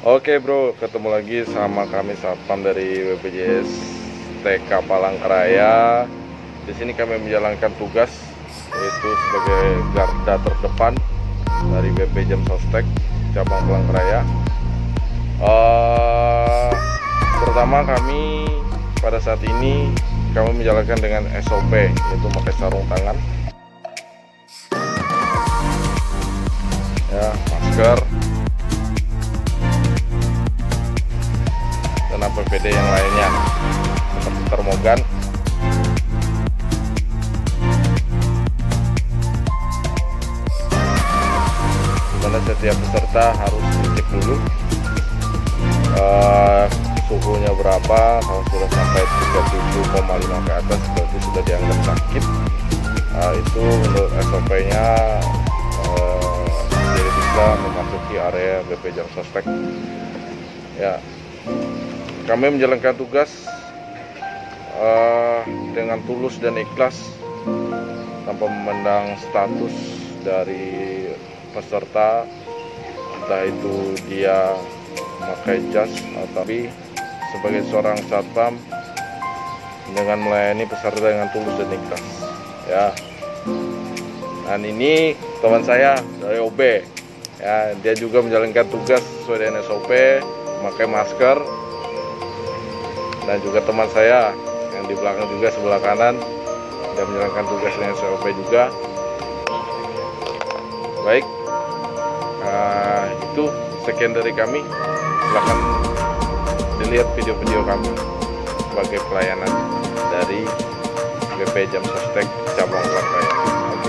Oke bro, ketemu lagi sama kami Satpam dari BPJS TK Palangkaraya. Di sini kami menjalankan tugas yaitu sebagai garda terdepan dari BP Jam Sostek cabang Palangkaraya. Pertama kami pada saat ini kami menjalankan dengan SOP yaitu pakai sarung tangan, ya, masker, dan APBD yang lainnya seperti termogan. Dimana setiap peserta harus dicek dulu suhunya berapa. Kalau sudah sampai 37,5 ke atas berarti sudah dianggap sakit. Itu menurut SOP-nya jadi bisa memasuki area BP Jam Sostek. Ya, kami menjalankan tugas dengan tulus dan ikhlas tanpa memandang status dari peserta, entah itu dia memakai jas tapi sebagai seorang satpam dengan melayani peserta dengan tulus dan ikhlas, ya. Dan ini teman saya dari OB, ya, dia juga menjalankan tugas sesuai dengan SOP, memakai masker. Dan juga teman saya yang di belakang juga sebelah kanan, dia menjalankan tugas dengan SOP juga. Baik, itu sekian dari kami. Silahkan dilihat video-video kami sebagai pelayanan dari BP Jam Sostek cabang Palangkaraya. Oke.